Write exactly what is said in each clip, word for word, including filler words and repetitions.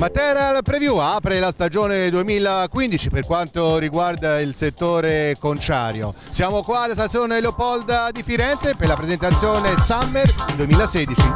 Material Preview apre la stagione duemilaquindici per quanto riguarda il settore conciario. Siamo qua alla stazione Leopolda di Firenze per la presentazione Summer duemilasedici.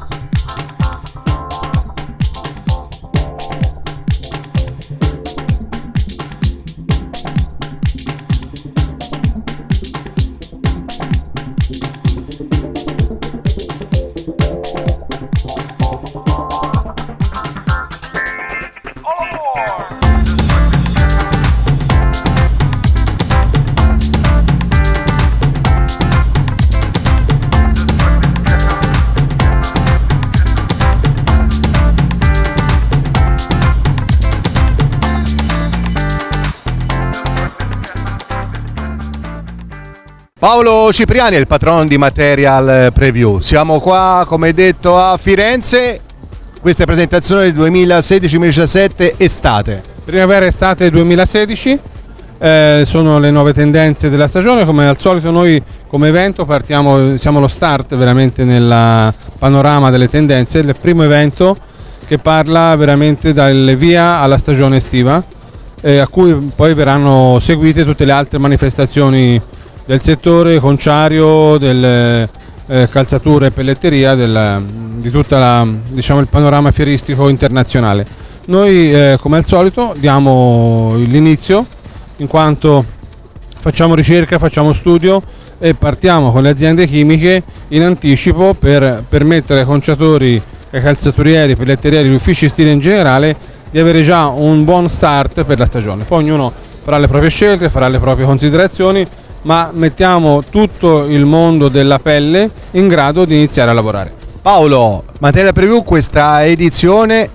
Paolo Cipriani è il patron di Material Preview. Siamo qua, come detto, a Firenze. Questa è presentazione duemilasedici duemiladiciassette estate. Primavera estate duemilasedici, eh, sono le nuove tendenze della stagione. Come al solito noi come evento partiamo, siamo lo start veramente nel panorama delle tendenze. Il primo evento che parla veramente dal via alla stagione estiva, eh, a cui poi verranno seguite tutte le altre manifestazioni del settore conciario, delle eh, calzature e pelletteria, del, di tutto diciamo, il panorama fieristico internazionale. Noi eh, come al solito diamo l'inizio in quanto facciamo ricerca, facciamo studio e partiamo con le aziende chimiche in anticipo per permettere ai conciatori, ai calzaturieri, pelletterieri, agli uffici stile in generale di avere già un buon start per la stagione. Poi ognuno farà le proprie scelte, farà le proprie considerazioni, ma mettiamo tutto il mondo della pelle in grado di iniziare a lavorare. Paolo, Material Preview questa edizione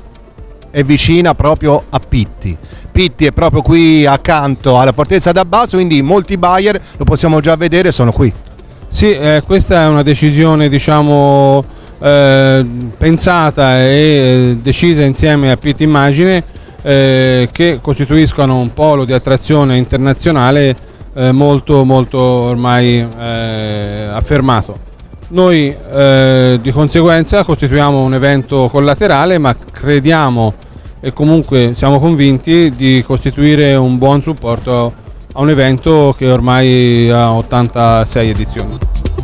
è vicina proprio a Pitti. Pitti è proprio qui accanto alla Fortezza d'Abbasso, quindi molti buyer, lo possiamo già vedere, sono qui. Sì, eh, questa è una decisione diciamo eh, pensata e eh, decisa insieme a Pitti Immagine, eh, che costituiscono un polo di attrazione internazionale Eh, molto molto ormai eh, affermato. Noi eh, di conseguenza costituiamo un evento collaterale, ma crediamo e comunque siamo convinti di costituire un buon supporto a un evento che ormai ha ottantasei edizioni.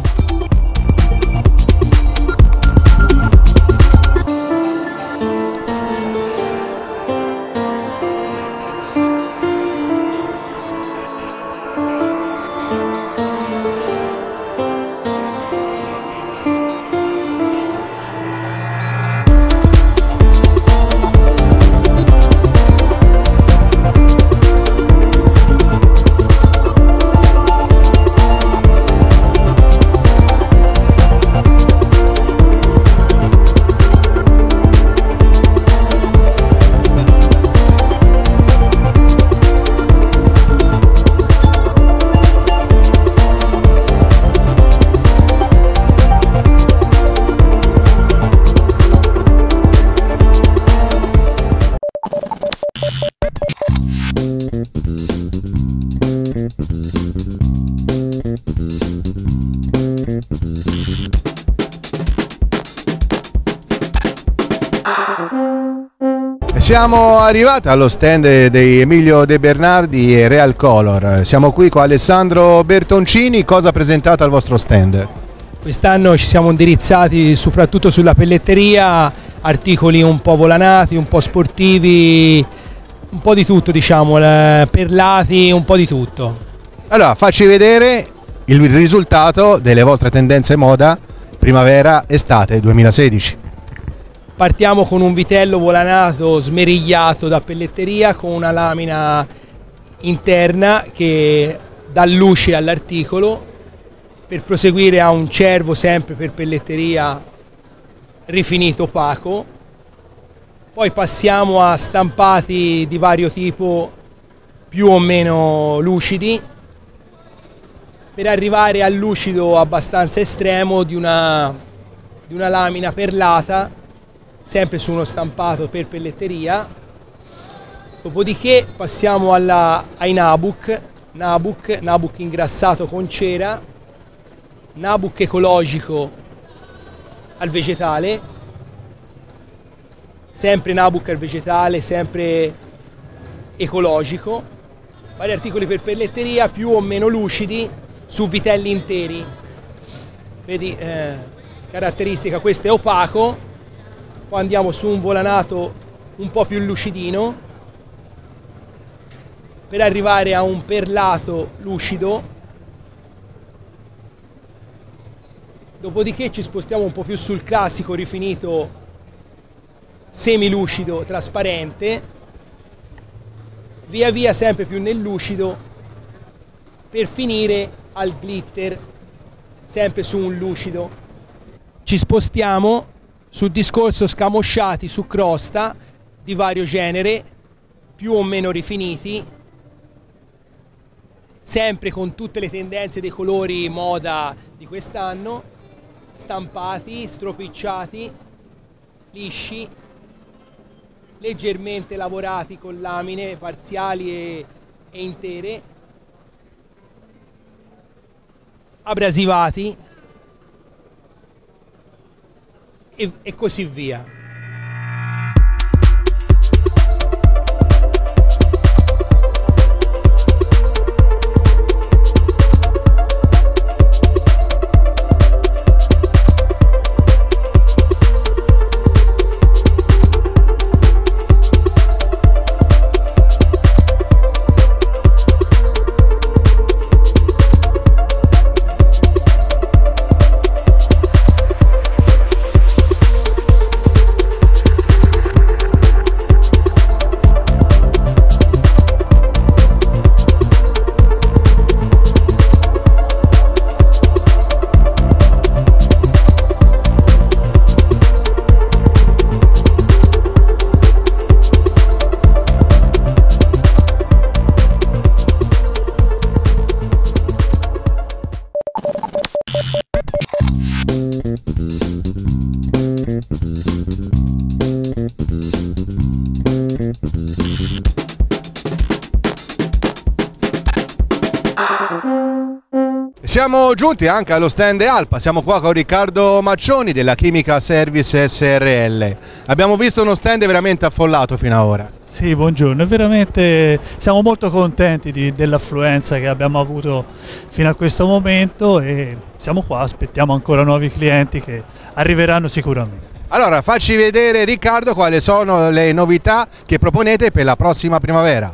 Siamo arrivati allo stand di Emilio De Bernardi e Real Color. Siamo qui con Alessandro Bertoncini. Cosa presentate al vostro stand? Quest'anno ci siamo indirizzati soprattutto sulla pelletteria, articoli un po' volanati, un po' sportivi, un po' di tutto, diciamo, perlati, un po' di tutto. Allora, facci vedere il risultato delle vostre tendenze moda primavera-estate duemilasedici. Partiamo con un vitello volanato smerigliato da pelletteria con una lamina interna che dà luce all'articolo, per proseguire a un cervo sempre per pelletteria rifinito opaco. Poi passiamo a stampati di vario tipo più o meno lucidi, per arrivare al lucido abbastanza estremo di una, di una lamina perlata, sempre su uno stampato per pelletteria. Dopodiché passiamo alla, ai Nabuc, Nabuc, Nabuc ingrassato con cera, Nabuc ecologico al vegetale, sempre Nabucco vegetale, sempre ecologico, vari articoli per pelletteria più o meno lucidi su vitelli interi. Vedi, eh, caratteristica, questo è opaco, poi andiamo su un volanato un po' più lucidino per arrivare a un perlato lucido, dopodiché ci spostiamo un po' più sul classico rifinito semilucido trasparente, via via sempre più nel lucido per finire al glitter sempre su un lucido. Ci spostiamo sul discorso scamosciati su crosta di vario genere, più o meno rifiniti, sempre con tutte le tendenze dei colori moda di quest'anno, stampati, stropicciati, lisci, leggermente lavorati con lamine parziali e, e intere, abrasivati e, e così via. Siamo giunti anche allo stand Alpa, siamo qua con Riccardo Maccioni della Chimica Service S R L. Abbiamo visto uno stand veramente affollato fino ad ora. Sì, buongiorno, veramente siamo molto contenti di, dell'affluenza che abbiamo avuto fino a questo momento e siamo qua, aspettiamo ancora nuovi clienti che arriveranno sicuramente. Allora, facci vedere Riccardo quali sono le novità che proponete per la prossima primavera.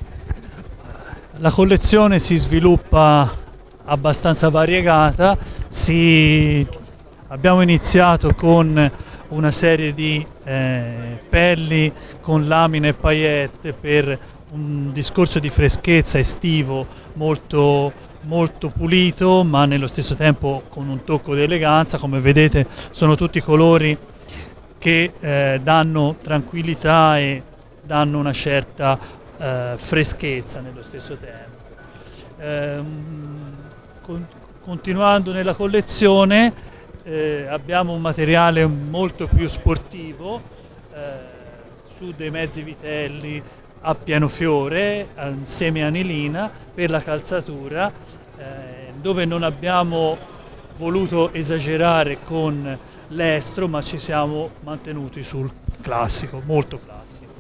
La collezione si sviluppa abbastanza variegata, si... abbiamo iniziato con una serie di eh, pelli con lamine e paillette per un discorso di freschezza estivo molto, molto pulito, ma nello stesso tempo con un tocco di eleganza. Come vedete sono tutti colori che eh, danno tranquillità e danno una certa eh, freschezza nello stesso tempo. Eh, con, continuando nella collezione eh, abbiamo un materiale molto più sportivo eh, su dei mezzi vitelli a pieno fiore, a semi-anilina per la calzatura, eh, dove non abbiamo voluto esagerare con l'estro, ma ci siamo mantenuti sul classico, molto classico.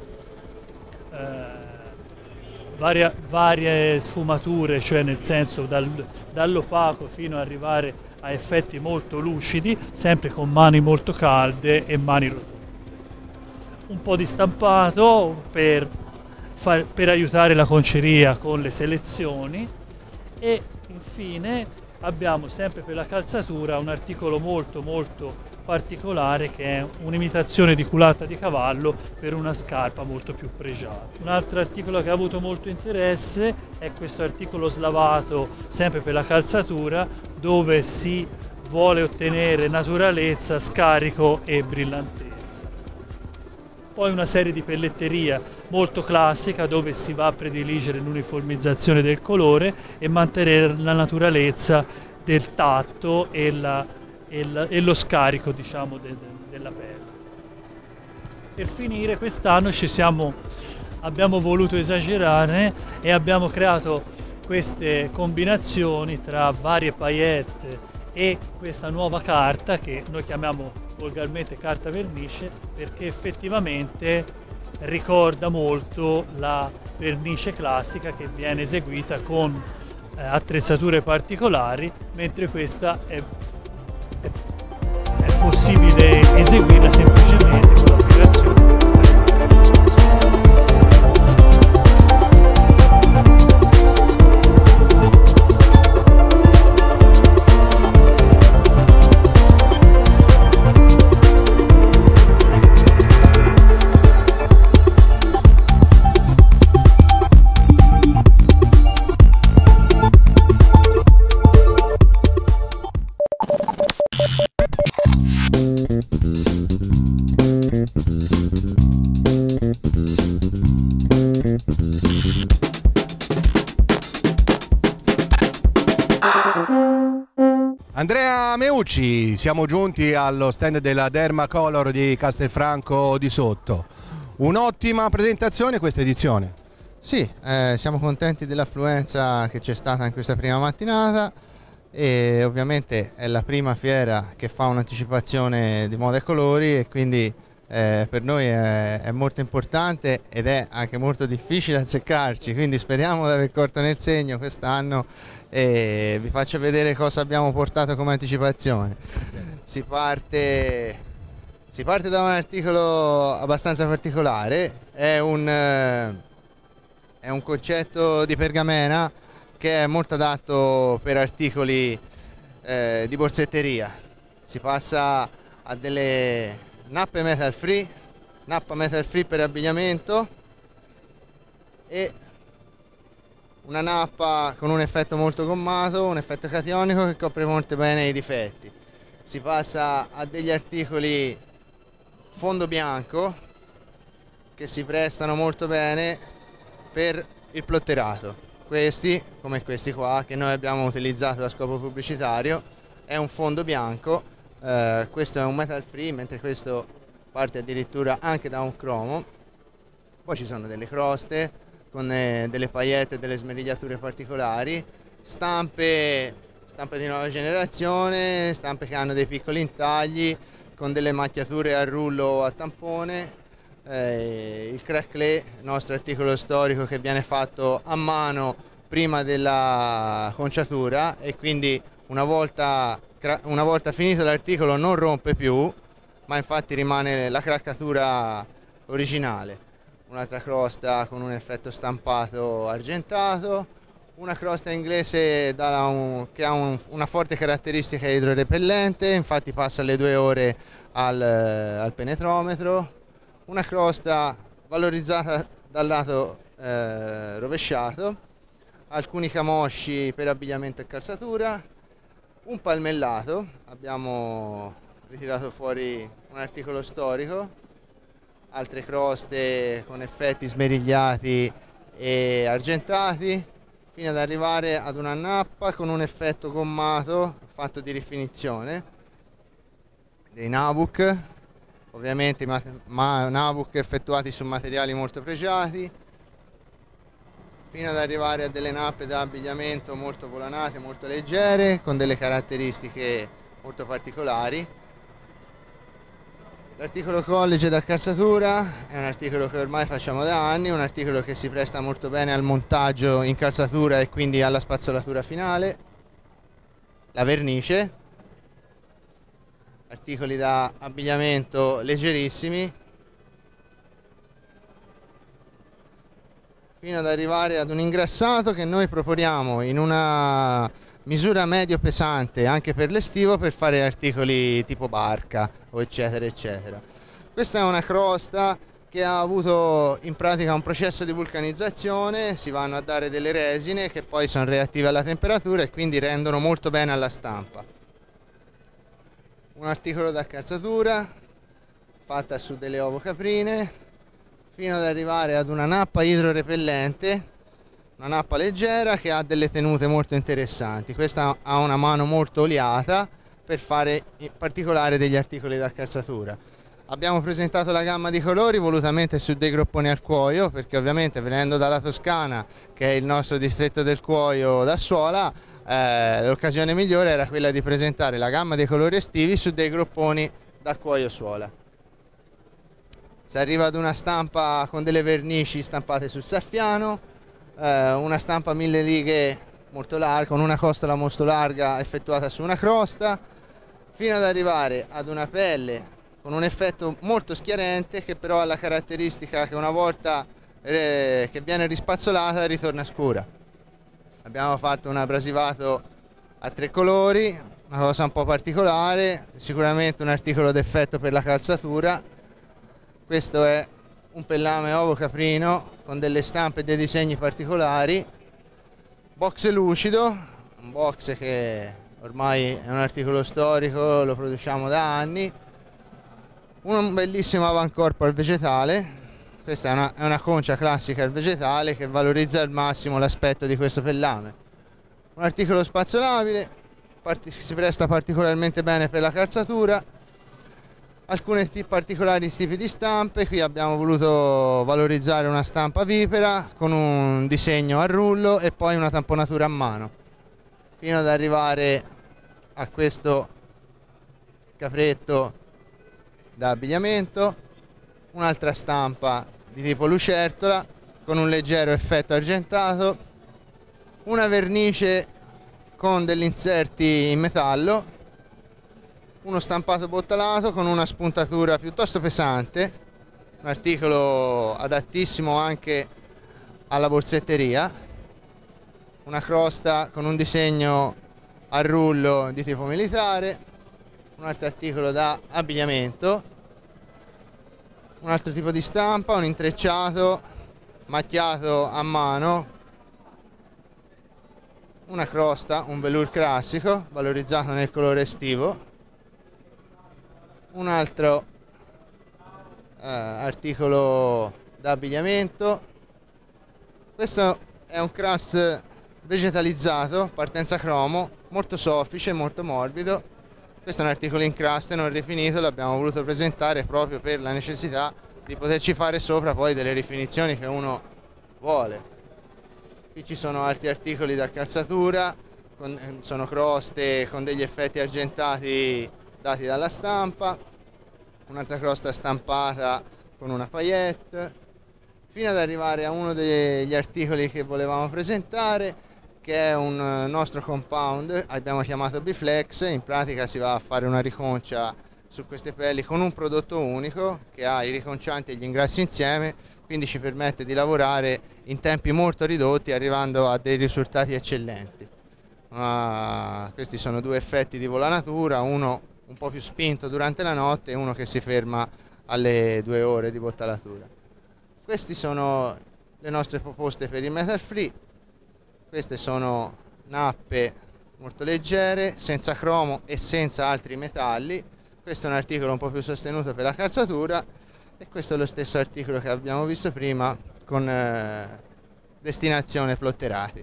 Eh, varia, varie sfumature, cioè nel senso dal, dall'opaco fino ad arrivare a effetti molto lucidi, sempre con mani molto calde e mani rotonde. Un po' di stampato per, far, per aiutare la conceria con le selezioni e infine abbiamo sempre per la calzatura un articolo molto molto particolare che è un'imitazione di culata di cavallo per una scarpa molto più pregiata. Un altro articolo che ha avuto molto interesse è questo articolo slavato sempre per la calzatura, dove si vuole ottenere naturalezza, scarico e brillantezza. Poi una serie di pelletteria molto classica dove si va a prediligere l'uniformizzazione del colore e mantenere la naturalezza del tatto e, la, e, la, e lo scarico, diciamo, de, de, della pelle. Per finire, quest'anno ci siamo, abbiamo voluto esagerare e abbiamo creato queste combinazioni tra varie paillette e questa nuova carta che noi chiamiamo volgarmente carta vernice, perché effettivamente ricorda molto la vernice classica che viene eseguita con eh, attrezzature particolari, mentre questa è, è, è possibile eseguirla semplicemente con l'applicazione di questa carta vernice. Andrea Meucci, siamo giunti allo stand della Dermacolor di Castelfranco di Sotto. Un'ottima presentazione questa edizione. Sì, eh, siamo contenti dell'affluenza che c'è stata in questa prima mattinata e ovviamente è la prima fiera che fa un'anticipazione di moda e colori e quindi eh, per noi è, è molto importante ed è anche molto difficile azzeccarci, quindi speriamo di aver colto nel segno quest'anno e vi faccio vedere cosa abbiamo portato come anticipazione. Si parte, si parte da un articolo abbastanza particolare, è un, è un concetto di pergamena che è molto adatto per articoli eh, di borsetteria. Si passa a delle nappe metal free, nappa metal free per abbigliamento e una nappa con un effetto molto gommato, un effetto cationico che copre molto bene i difetti. Si passa a degli articoli fondo bianco che si prestano molto bene per il plotterato. Questi, come questi qua, che noi abbiamo utilizzato a scopo pubblicitario, è un fondo bianco, eh, questo è un metal free, mentre questo parte addirittura anche da un cromo. Poi ci sono delle croste con eh, delle paillette e delle smerigliature particolari, stampe, stampe di nuova generazione, stampe che hanno dei piccoli intagli, con delle macchiature a rullo o a tampone, eh, il craquelé, nostro articolo storico che viene fatto a mano prima della conciatura e quindi una volta, una volta finito l'articolo non rompe più, ma infatti rimane la craccatura originale. Un'altra crosta con un effetto stampato argentato, una crosta inglese da un, che ha un, una forte caratteristica idrorepellente, infatti passa le due ore al, al penetrometro, una crosta valorizzata dal lato eh, rovesciato, alcuni camosci per abbigliamento e calzatura, un palmellato, abbiamo ritirato fuori un articolo storico, altre croste con effetti smerigliati e argentati, fino ad arrivare ad una nappa con un effetto gommato fatto di rifinizione, dei Nabuc, ovviamente ma Nabuc effettuati su materiali molto pregiati, fino ad arrivare a delle nappe da abbigliamento molto volanate, molto leggere, con delle caratteristiche molto particolari. L'articolo collige da calzatura è un articolo che ormai facciamo da anni, un articolo che si presta molto bene al montaggio in calzatura e quindi alla spazzolatura finale. La vernice, articoli da abbigliamento leggerissimi, fino ad arrivare ad un ingrassato che noi proponiamo in una misura medio pesante anche per l'estivo per fare articoli tipo barca o eccetera eccetera. Questa è una crosta che ha avuto in pratica un processo di vulcanizzazione, si vanno a dare delle resine che poi sono reattive alla temperatura e quindi rendono molto bene alla stampa. Un articolo da calzatura fatta su delle ovocaprine fino ad arrivare ad una nappa idrorepellente, una nappa leggera che ha delle tenute molto interessanti. Questa ha una mano molto oliata per fare in particolare degli articoli da calzatura. Abbiamo presentato la gamma di colori volutamente su dei gropponi al cuoio, perché ovviamente venendo dalla Toscana, che è il nostro distretto del cuoio d'Assuola, eh, l'occasione migliore era quella di presentare la gamma dei colori estivi su dei gropponi da cuoio suola. Si arriva ad una stampa con delle vernici stampate sul saffiano, eh, una stampa mille righe molto larga, con una costola molto larga effettuata su una crosta, fino ad arrivare ad una pelle con un effetto molto schiarente, che però ha la caratteristica che una volta eh, che viene rispazzolata ritorna scura. Abbiamo fatto un abrasivato a tre colori, una cosa un po' particolare, sicuramente un articolo d'effetto per la calzatura. Questo è un pellame ovo caprino con delle stampe e dei disegni particolari, box lucido, un box che ormai è un articolo storico, lo produciamo da anni, un bellissimo avancorpo al vegetale. Questa è una, è una concia classica al vegetale che valorizza al massimo l'aspetto di questo pellame. Un articolo spazzolabile, si presta particolarmente bene per la calzatura. Alcuni particolari tipi di stampe, qui abbiamo voluto valorizzare una stampa vipera con un disegno a rullo e poi una tamponatura a mano, fino ad arrivare a questo capretto da abbigliamento, un'altra stampa di tipo lucertola con un leggero effetto argentato, una vernice con degli inserti in metallo, uno stampato bottalato con una spuntatura piuttosto pesante, un articolo adattissimo anche alla borsetteria, una crosta con un disegno a rullo di tipo militare, un altro articolo da abbigliamento, un altro tipo di stampa, un intrecciato macchiato a mano, una crosta, un velour classico valorizzato nel colore estivo, un altro eh, articolo da abbigliamento. Questo è un crass vegetalizzato, partenza cromo, molto soffice, molto morbido. Questo è un articolo in craste non rifinito, l'abbiamo voluto presentare proprio per la necessità di poterci fare sopra poi delle rifinizioni che uno vuole. Qui ci sono altri articoli da calzatura, con, sono croste con degli effetti argentati dati dalla stampa, un'altra crosta stampata con una paillette, fino ad arrivare a uno degli articoli che volevamo presentare, che è un nostro compound, abbiamo chiamato Biflex. In pratica si va a fare una riconcia su queste pelli con un prodotto unico che ha i riconcianti e gli ingrassi insieme, quindi ci permette di lavorare in tempi molto ridotti arrivando a dei risultati eccellenti. Uh, questi sono due effetti di volanatura, uno un po' più spinto durante la notte e uno che si ferma alle due ore di bottalatura. Queste sono le nostre proposte per il metal free. Queste sono nappe molto leggere, senza cromo e senza altri metalli. Questo è un articolo un po' più sostenuto per la calzatura e questo è lo stesso articolo che abbiamo visto prima con eh, destinazione plotterati.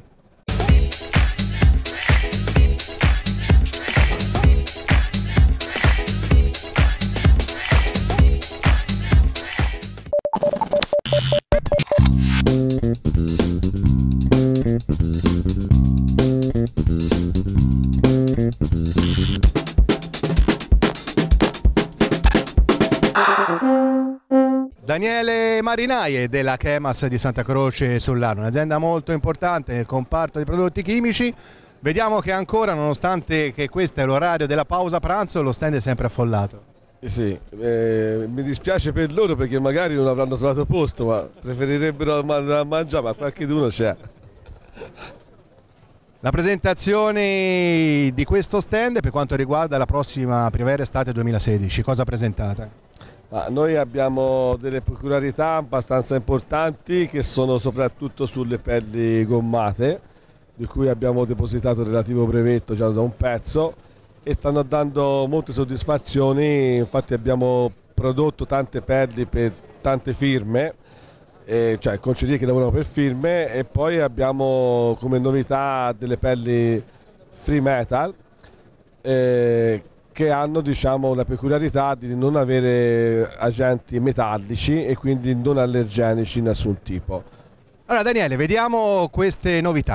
Daniele Marinaie della Chemas di Santa Croce sull'Arno, un'azienda molto importante nel comparto di prodotti chimici. Vediamo che ancora, nonostante che questo è l'orario della pausa pranzo, lo stand è sempre affollato. Sì, eh, mi dispiace per loro perché magari non avranno trovato posto, ma preferirebbero andare a mangiare, ma qualcuno c'è. La presentazione di questo stand per quanto riguarda la prossima primavera-estate duemilasedici, cosa presentate? Ma noi abbiamo delle peculiarità abbastanza importanti che sono soprattutto sulle pelli gommate, di cui abbiamo depositato il relativo brevetto già da un pezzo e stanno dando molte soddisfazioni. Infatti abbiamo prodotto tante pelli per tante firme, eh, cioè concerie che lavorano per firme, e poi abbiamo come novità delle pelli free metal eh, che hanno, diciamo, la peculiarità di non avere agenti metallici e quindi non allergenici di nessun tipo. Allora Daniele, vediamo queste novità.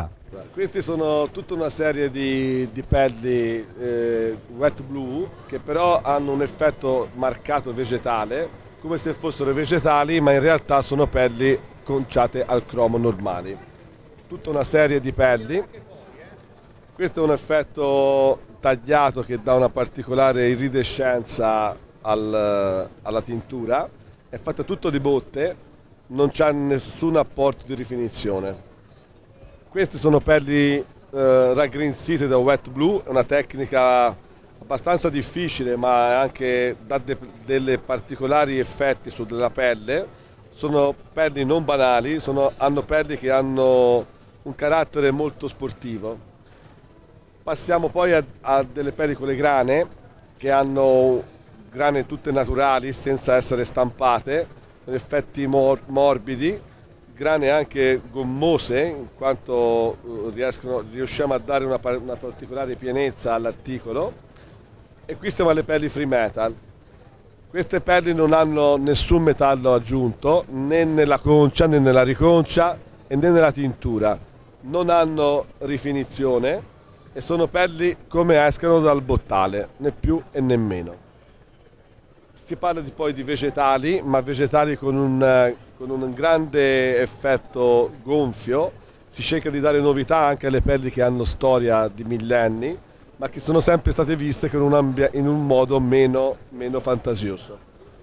Allora, queste sono tutta una serie di, di pelli eh, wet blue che però hanno un effetto marcato vegetale, come se fossero vegetali, ma in realtà sono pelli conciate al cromo normali. Tutta una serie di pelli. Questo è un effetto tagliato che dà una particolare iridescenza al, alla tintura. È fatta tutto di botte, non c'è nessun apporto di rifinizione. Queste sono pelli eh, raggrinzite da wet blue, è una tecnica abbastanza difficile ma anche dà de delle particolari effetti su della pelle. Sono pelli non banali, sono, hanno pelli che hanno un carattere molto sportivo. Passiamo poi a, a delle pelli con le grane, che hanno grane tutte naturali senza essere stampate, con effetti mor morbidi. Grane anche gommose, in quanto riescono, riusciamo a dare una, una particolare pienezza all'articolo. E qui stiamo alle pelli free metal. Queste pelli non hanno nessun metallo aggiunto, né nella concia, né nella riconcia e né nella tintura. Non hanno rifinizione e sono pelli come escono dal bottale, né più e né meno. Si parla di, poi di vegetali, ma vegetali con un, con un grande effetto gonfio. Si cerca di dare novità anche alle pelli che hanno storia di millenni, ma che sono sempre state viste con un in un modo meno, meno fantasioso.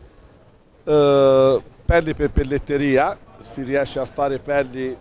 Uh, pelli per pelletteria, si riesce a fare pelli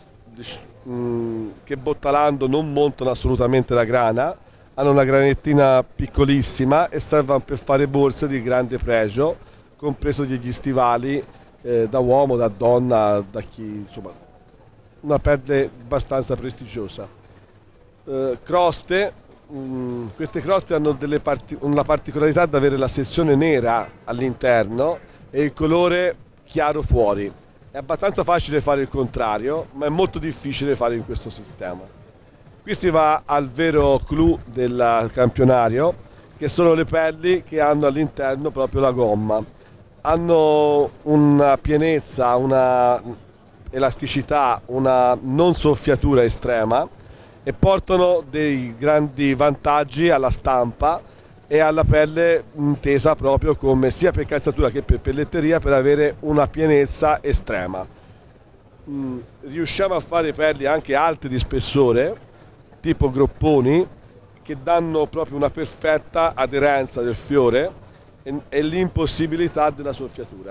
mh, che bottalando non montano assolutamente la grana, hanno una granettina piccolissima e servono per fare borse di grande pregio, compreso degli stivali eh, da uomo, da donna, da chi, insomma, una pelle abbastanza prestigiosa. Eh, croste, mh, queste croste hanno delle parti una particolarità di avere la sezione nera all'interno e il colore chiaro fuori. È abbastanza facile fare il contrario, ma è molto difficile fare in questo sistema. Qui si va al vero clou del campionario, che sono le pelli che hanno all'interno proprio la gomma. Hanno una pienezza, una elasticità, una non soffiatura estrema e portano dei grandi vantaggi alla stampa e alla pelle intesa proprio come sia per calzatura che per pelletteria, per avere una pienezza estrema. Mm, riusciamo a fare pelli anche alte di spessore, tipo gropponi, che danno proprio una perfetta aderenza del fiore e, e l'impossibilità della soffiatura.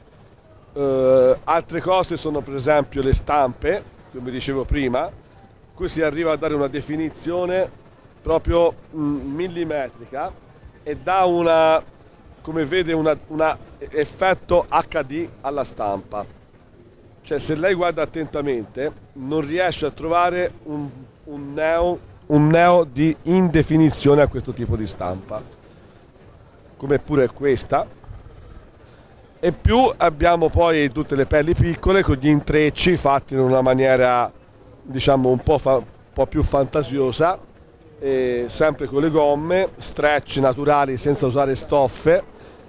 Uh, altre cose sono per esempio le stampe, come dicevo prima, qui si arriva a dare una definizione proprio mm, millimetrica e dà una, come vede, un effetto acca di alla stampa. Cioè, se lei guarda attentamente non riesce a trovare un Un neo, un neo di indefinizione a questo tipo di stampa, come pure questa. E più abbiamo poi tutte le pelli piccole con gli intrecci fatti in una maniera, diciamo, un po', un po' più fantasiosa, e sempre con le gomme, stretch naturali senza usare stoffe,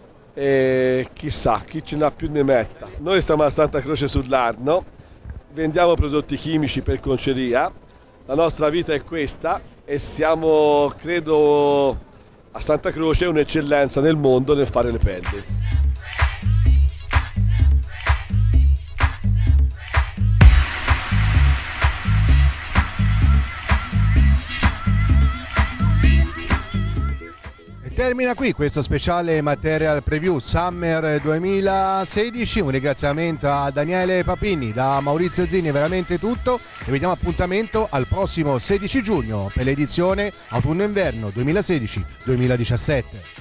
e chissà chi ce n'ha più ne metta. Noi siamo a Santa Croce sull'Arno, vendiamo prodotti chimici per conceria. La nostra vita è questa e siamo, credo, a Santa Croce un'eccellenza nel mondo nel fare le pelli. Termina qui questo speciale Material Preview Summer duemilasedici. Un ringraziamento a Daniele Papini, da Maurizio Zini, è veramente tutto e vi diamo appuntamento al prossimo sedici giugno per l'edizione autunno-inverno duemilasedici duemiladiciassette.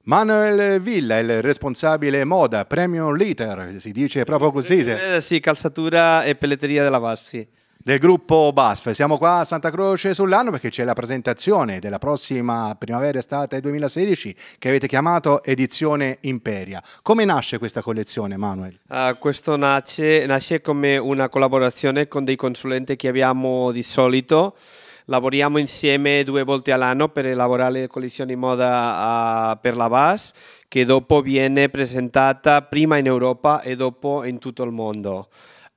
Manuel Villa, il responsabile moda, Premium Litter, si dice proprio così? Eh, sì, calzatura e pelletteria della V A S F, sì. Del gruppo B A S F. Siamo qua a Santa Croce Sull'Arno perché c'è la presentazione della prossima primavera-estate duemilasedici che avete chiamato Edizione Imperia. Come nasce questa collezione, Manuel? Uh, questo nasce, nasce come una collaborazione con dei consulenti che abbiamo di solito. Lavoriamo insieme due volte all'anno per elaborare le collezioni moda uh, per la V A S F, che dopo viene presentata prima in Europa e dopo in tutto il mondo.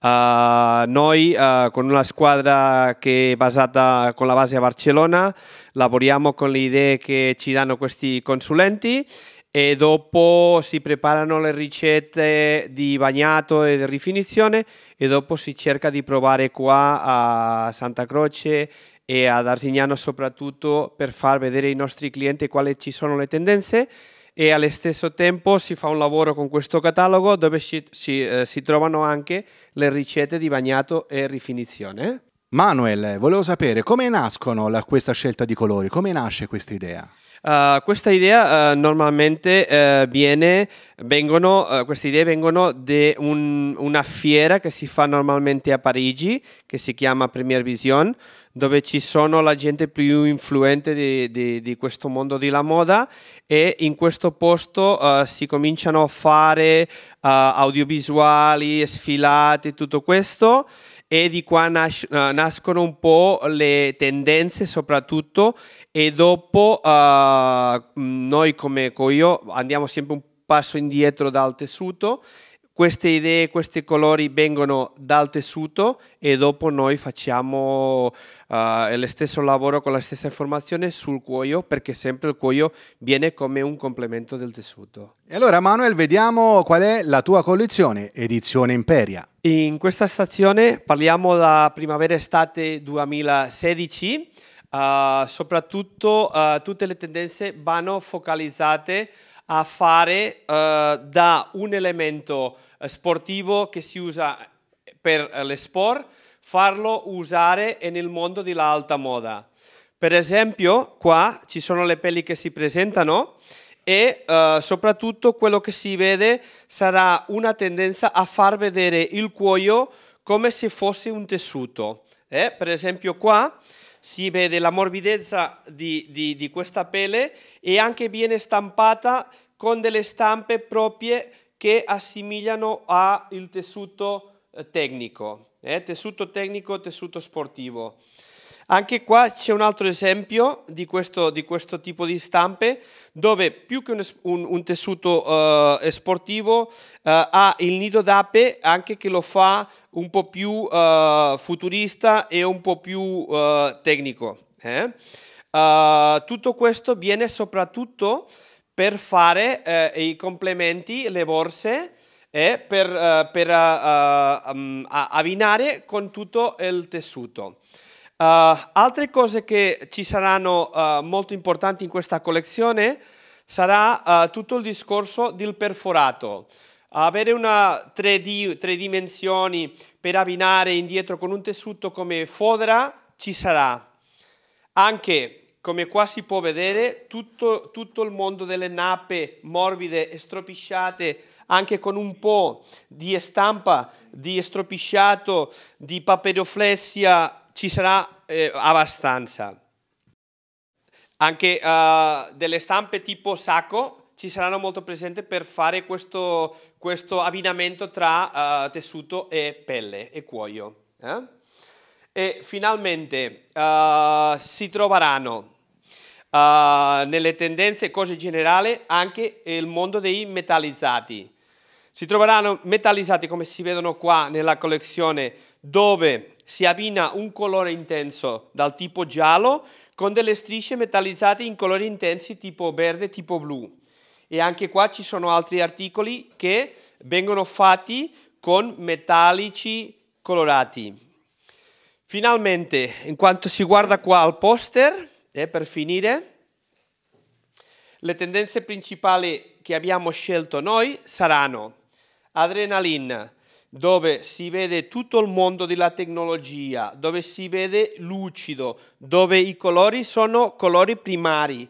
Uh, noi uh, con una squadra che è basata con la base a Barcellona lavoriamo con le idee che ci danno questi consulenti e dopo si preparano le ricette di bagnato e di rifinizione e dopo si cerca di provare qua a Santa Croce e ad Arzignano soprattutto per far vedere ai nostri clienti quali ci sono le tendenze e allo stesso tempo si fa un lavoro con questo catalogo dove si, si, eh, si trovano anche le ricette di bagnato e rifinizione. Manuel, volevo sapere come nascono la, questa scelta di colori, come nasce questa idea? Uh, questa idea uh, normalmente uh, viene, vengono, uh, queste idee vengono da un, una fiera che si fa normalmente a Parigi, che si chiama Premiere Vision, dove ci sono la gente più influente di, di, di questo mondo della moda e in questo posto uh, si cominciano a fare uh, audiovisuali, sfilati, tutto questo. E di qua nas- nascono un po' le tendenze soprattutto e dopo uh, noi come Coio andiamo sempre un passo indietro dal tessuto, queste idee, questi colori vengono dal tessuto e dopo noi facciamo uh, lo stesso lavoro con la stessa informazione sul cuoio perché sempre il cuoio viene come un complemento del tessuto. E allora Manuel, vediamo qual è la tua collezione, Edizione Imperia. In questa stazione parliamo da primavera-estate duemilasedici, uh, soprattutto uh, tutte le tendenze vanno focalizzate a fare uh, da un elemento uh, sportivo che si usa per uh, le sport, farlo usare nel mondo dell'alta moda. Per esempio, qua ci sono le pelli che si presentano e uh, soprattutto quello che si vede sarà una tendenza a far vedere il cuoio come se fosse un tessuto. Eh? Per esempio qua si vede la morbidezza di, di, di questa pelle e anche viene stampata con delle stampe proprie che assomigliano al tessuto tecnico, eh? tessuto tecnico, tessuto sportivo. Anche qua c'è un altro esempio di questo, di questo tipo di stampe dove più che un, un, un tessuto uh, sportivo uh, ha il nido d'ape anche che lo fa un po' più uh, futurista e un po' più uh, tecnico. Eh? Uh, tutto questo viene soprattutto per fare uh, i complementi, le borse, eh, per, uh, per uh, um, abbinare con tutto il tessuto. Uh, altre cose che ci saranno uh, molto importanti in questa collezione sarà uh, tutto il discorso del perforato. Avere una tre D, tre dimensioni per abbinare indietro con un tessuto come fodera ci sarà. Anche, come qua si può vedere, tutto, tutto il mondo delle nappe morbide e stropicciate, anche con un po' di stampa, di stropicciato, di papiroflessia, ci sarà eh, abbastanza. Anche uh, delle stampe tipo sacco ci saranno molto presenti per fare questo, questo abbinamento tra uh, tessuto e pelle e cuoio. Eh? E finalmente uh, si troveranno uh, nelle tendenze cose generali anche il mondo dei metallizzati. Si troveranno metallizzati come si vedono qua nella collezione dove si abbina un colore intenso dal tipo giallo con delle strisce metallizzate in colori intensi tipo verde, tipo blu. E anche qua ci sono altri articoli che vengono fatti con metallici colorati. Finalmente, in quanto si guarda qua al poster, e eh, per finire, le tendenze principali che abbiamo scelto noi saranno Adrenaline, dove si vede tutto il mondo della tecnologia, dove si vede lucido, dove i colori sono colori primari,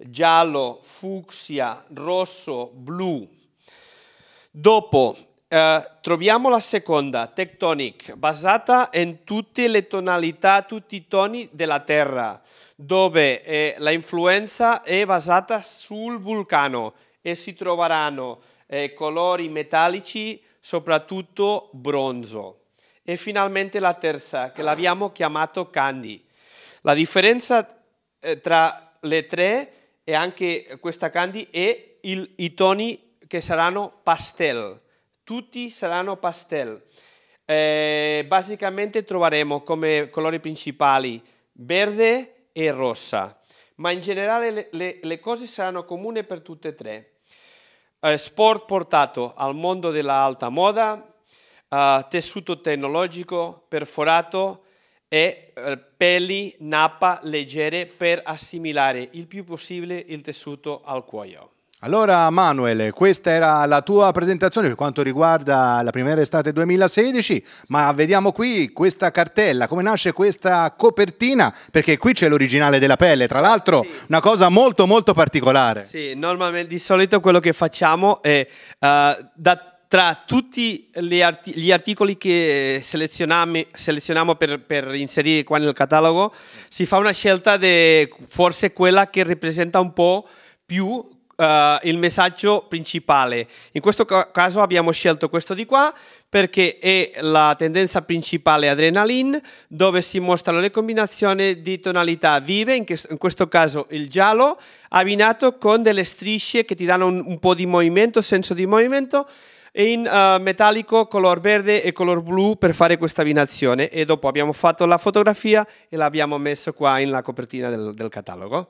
giallo, fucsia, rosso, blu. Dopo eh, troviamo la seconda, Tectonic, basata in tutte le tonalità, tutti i toni della Terra, dove eh, la influenza è basata sul vulcano e si troveranno eh, colori metallici, soprattutto bronzo. E finalmente la terza, che l'abbiamo chiamato Candy. La differenza eh, tra le tre e anche questa Candy è il, i toni che saranno pastel. Tutti saranno pastel. Eh, basicamente troveremo come colori principali verde e rossa, ma in generale le, le, le cose saranno comuni per tutte e tre. Eh, sport portato al mondo dell'alta moda, Uh, tessuto tecnologico, perforato e uh, pelli nappa leggere per assimilare il più possibile il tessuto al cuoio. Allora Manuel, questa era la tua presentazione per quanto riguarda la primavera estate duemilasedici, ma vediamo qui questa cartella, come nasce questa copertina, perché qui c'è l'originale della pelle, tra l'altro sì. Una cosa molto molto particolare. Sì, normalmente di solito quello che facciamo è uh, da tra tutti arti gli articoli che selezioniamo, selezioniamo per, per inserire qua nel catalogo, si fa una scelta di forse quella che rappresenta un po' più uh, il messaggio principale. In questo ca caso abbiamo scelto questo di qua perché è la tendenza principale Adrenaline, dove si mostrano le combinazioni di tonalità vive, in, in questo caso il giallo, abbinato con delle strisce che ti danno un, un po' di movimento, senso di movimento, e in uh, metallico, color verde e color blu per fare questa abbinazione, e dopo abbiamo fatto la fotografia e l'abbiamo messo qua nella copertina del, del catalogo.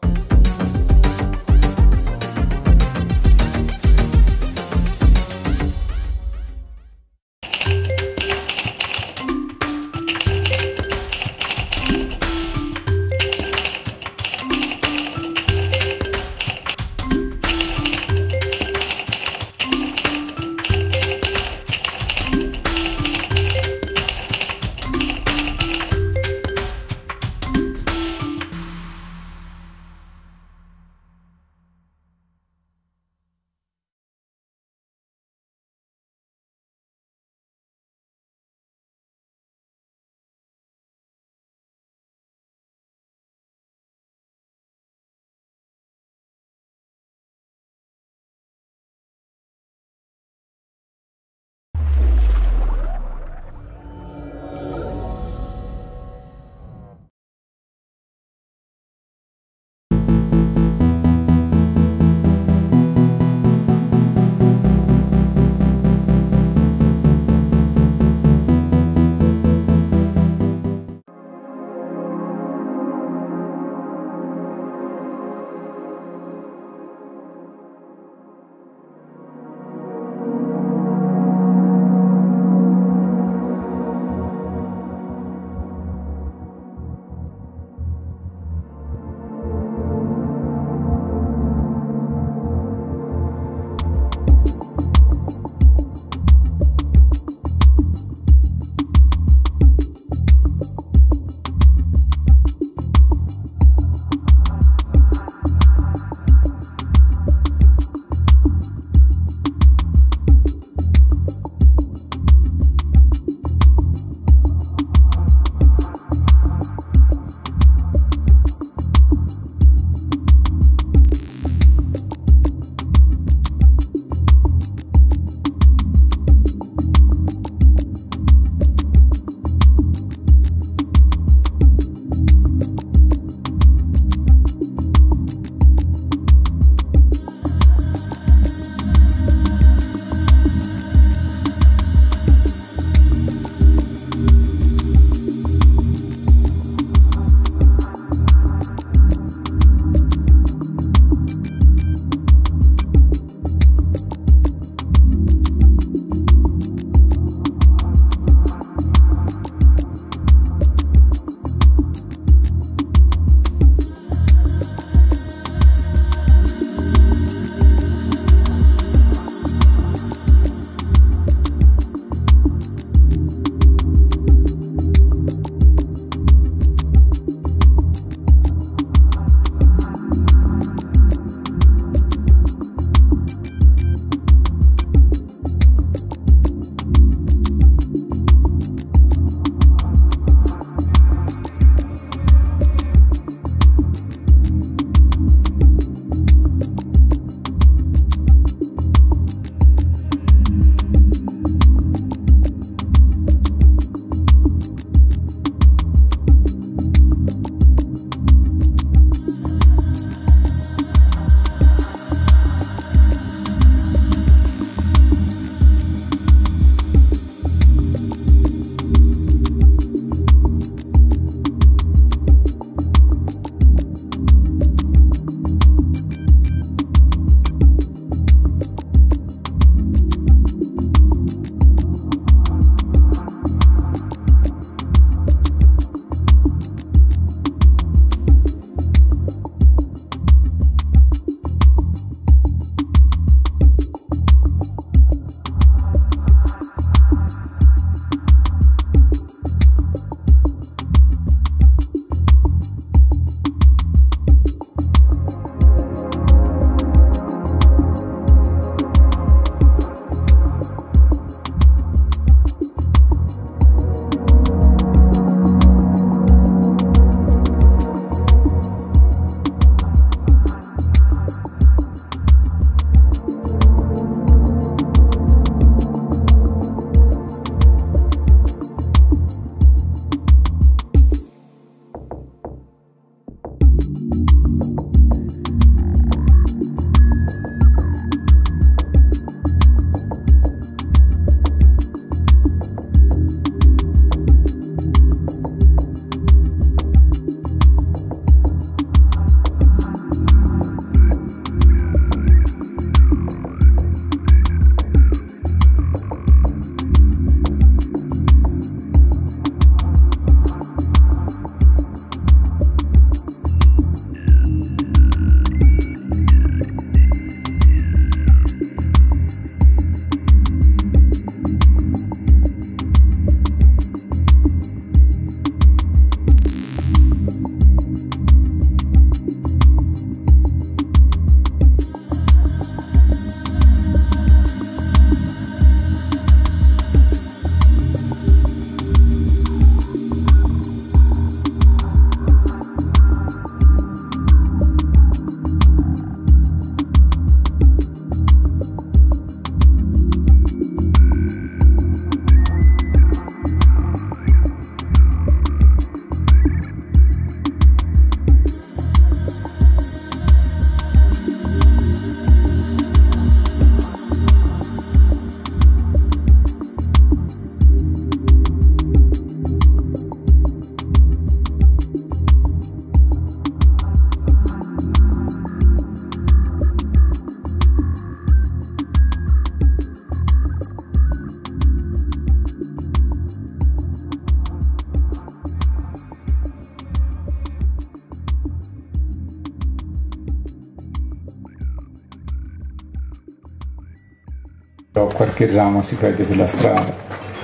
qualche ramo si perde per la strada.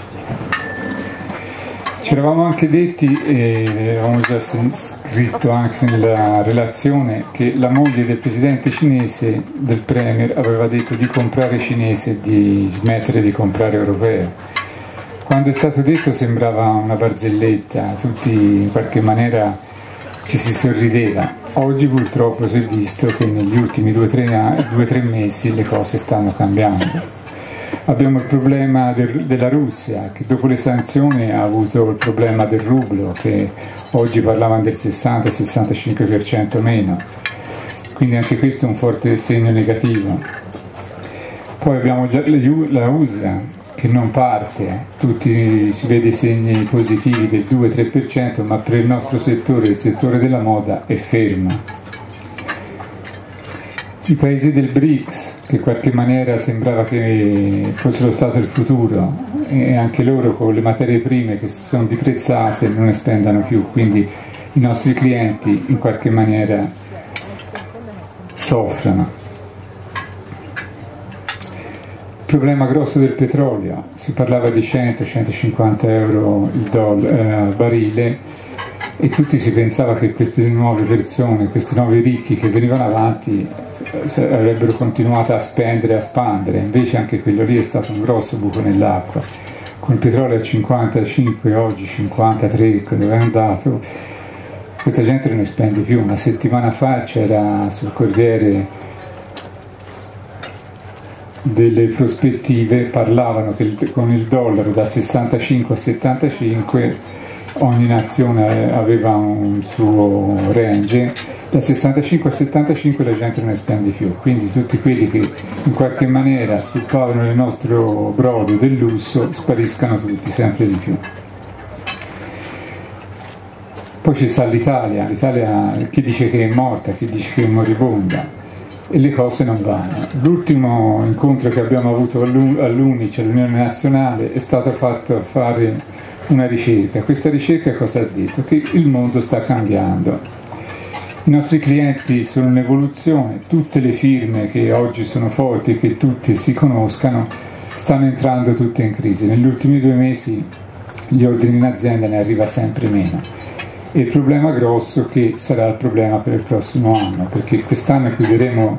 Ci eravamo anche detti, e avevamo già scritto anche nella relazione, che la moglie del presidente cinese, del premier, aveva detto di comprare cinese e di smettere di comprare europeo. Quando è stato detto sembrava una barzelletta, tutti in qualche maniera ci si sorrideva. Oggi purtroppo si è visto che negli ultimi due o tre mesi le cose stanno cambiando. Abbiamo il problema del, della Russia, che dopo le sanzioni ha avuto il problema del rublo, che oggi parlavano del sessanta sessantacinque per cento meno, quindi anche questo è un forte segno negativo. Poi abbiamo la U S A che non parte, tutti si vede segni positivi del due tre per cento, ma per il nostro settore, il settore della moda, è ferma. I paesi del BRICS, che in qualche maniera sembrava che fossero stato il futuro, e anche loro con le materie prime che si sono deprezzate non ne spendano più, quindi i nostri clienti in qualche maniera soffrono. Il problema grosso del petrolio, si parlava di cento centocinquanta euro il doll- eh, barile, e tutti si pensava che queste nuove persone, questi nuovi ricchi che venivano avanti avrebbero continuato a spendere e a spandere, invece anche quello lì è stato un grosso buco nell'acqua. Con il petrolio a cinquantacinque, oggi cinquantatré, dove è andato, questa gente non ne spende più. Una settimana fa c'era sul Corriere delle prospettive, parlavano che con il dollaro da sessantacinque a settantacinque ogni nazione aveva un suo range, da sessantacinque a settantacinque la gente non ne spende più, quindi tutti quelli che in qualche maniera suppavano il nostro brodo del lusso spariscano tutti sempre di più. Poi ci sta l'Italia, l'Italia chi dice che è morta, chi dice che è moribonda, e le cose non vanno. L'ultimo incontro che abbiamo avuto all'U N I C, all'Unione Nazionale, è stato fatto fare una ricerca. Questa ricerca cosa ha detto? Che il mondo sta cambiando, i nostri clienti sono in evoluzione, tutte le firme che oggi sono forti e che tutti si conoscano stanno entrando tutte in crisi. Negli ultimi due mesi gli ordini in azienda ne arriva sempre meno, e il problema grosso che sarà il problema per il prossimo anno, perché quest'anno chiuderemo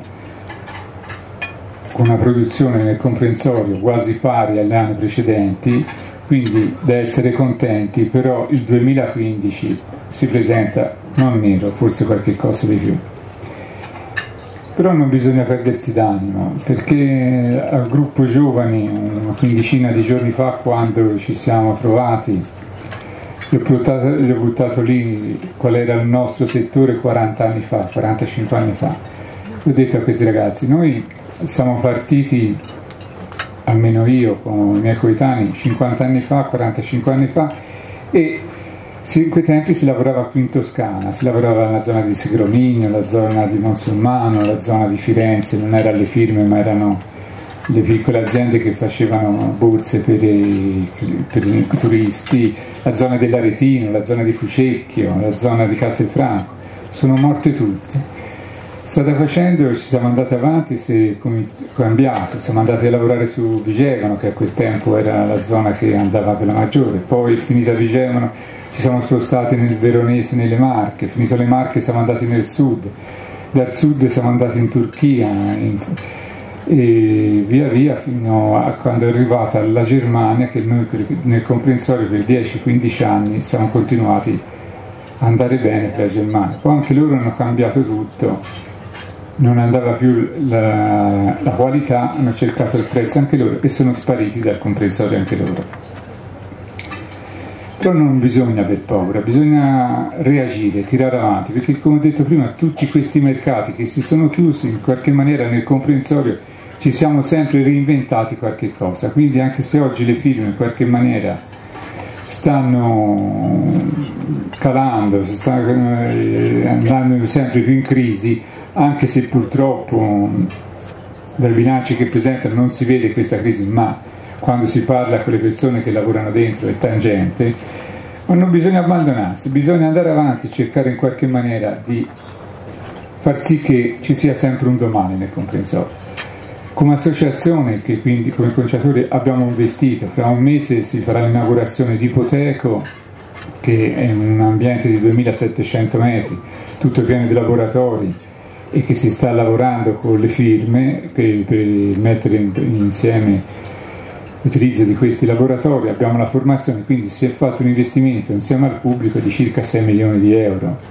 con una produzione nel comprensorio quasi pari agli anni precedenti, quindi da essere contenti, però il duemilaquindici si presenta non nero, forse qualche cosa di più. Però non bisogna perdersi d'animo, perché al gruppo giovani, una quindicina di giorni fa, quando ci siamo trovati, gli ho buttato, gli ho buttato lì qual era il nostro settore quaranta anni fa, quarantacinque anni fa. Ho detto a questi ragazzi, noi siamo partiti, almeno io con i miei coetanei, cinquanta anni fa, quarantacinque anni fa, e in quei tempi si lavorava qui in Toscana, si lavorava nella zona di Segromigno, la zona di Monsulmano, la zona di Firenze, non erano le firme ma erano le piccole aziende che facevano borse per i, per i turisti, la zona dell'Aretino, la zona di Fucecchio, la zona di Castelfranco, sono morte tutte. Strada facendo ci siamo andati avanti, si è cambiato, siamo andati a lavorare su Vigevano, che a quel tempo era la zona che andava per la maggiore, poi finita Vigevano ci siamo spostati nel Veronese, nelle Marche, finito le Marche siamo andati nel sud, dal sud siamo andati in Turchia in, e via via fino a quando è arrivata la Germania, che noi per, nel comprensorio per dieci quindici anni siamo continuati a andare bene per la Germania. Poi anche loro hanno cambiato tutto, non andava più la, la qualità, hanno cercato il prezzo anche loro e sono spariti dal comprensorio anche loro. Però non bisogna aver paura, bisogna reagire, tirare avanti, perché come ho detto prima, tutti questi mercati che si sono chiusi in qualche maniera nel comprensorio ci siamo sempre reinventati qualche cosa, quindi anche se oggi le firme in qualche maniera stanno calando, stanno andando sempre più in crisi, anche se purtroppo dai bilanci che presentano non si vede questa crisi, ma quando si parla con le persone che lavorano dentro è tangente, ma non bisogna abbandonarsi, bisogna andare avanti, cercare in qualche maniera di far sì che ci sia sempre un domani nel comprensorio. Come associazione, che quindi come conciatori abbiamo investito, fra un mese si farà l'inaugurazione di Ipoteco, che è un ambiente di duemilasettecento metri, tutto pieno di laboratori, e che si sta lavorando con le firme per, per mettere in, insieme l'utilizzo di questi laboratori. Abbiamo la formazione, quindi si è fatto un investimento insieme al pubblico di circa sei milioni di euro.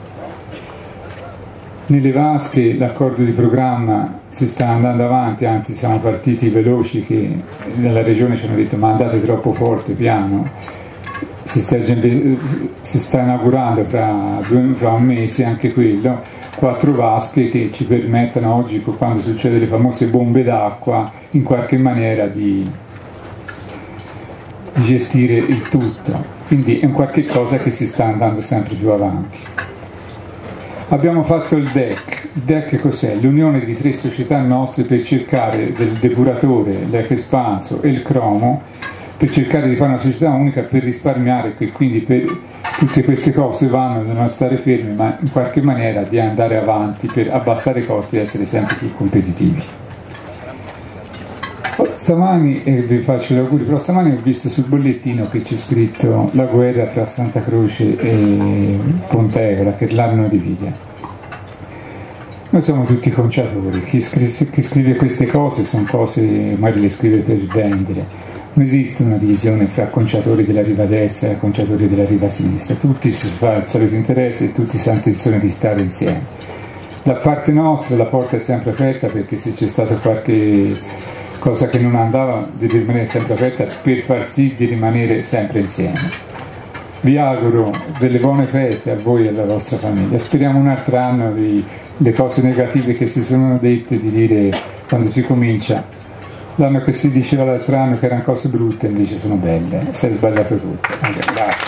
Nelle vasche l'accordo di programma si sta andando avanti, anzi siamo partiti veloci, che nella regione ci hanno detto ma andate troppo forte, piano. Si sta, si sta inaugurando fra, due, fra un mese anche quello, quattro vasche che ci permettono oggi, quando succede le famose bombe d'acqua, in qualche maniera di, di gestire il tutto. Quindi è un qualche cosa che si sta andando sempre più avanti. Abbiamo fatto il D E C. Il D E C cos'è? L'unione di tre società nostre per cercare del depuratore, l'Ecospanso e il Cromo, per cercare di fare una società unica per risparmiare, e quindi per tutte queste cose vanno da non stare fermi, ma in qualche maniera di andare avanti per abbassare i costi e essere sempre più competitivi. Stamani, e vi faccio gli auguri, però stamani ho visto sul bollettino che c'è scritto la guerra fra Santa Croce e Pontegola, che l'anno divide. Noi siamo tutti conciatori, chi scrive, chi scrive queste cose sono cose, magari le scrive per vendere. Non esiste una divisione fra conciatori della riva destra e conciatori della riva sinistra, tutti si fa il solito interesse e tutti si hanno intenzione di stare insieme. Da parte nostra la porta è sempre aperta, perché se c'è stata qualche cosa che non andava deve rimanere sempre aperta per far sì di rimanere sempre insieme. Vi auguro delle buone feste a voi e alla vostra famiglia. Speriamo un altro anno di le cose negative che si sono dette di dire quando si comincia. L'anno che si diceva l'altro anno che erano cose brutte invece sono belle. Si è sbagliato tutto. Okay, grazie.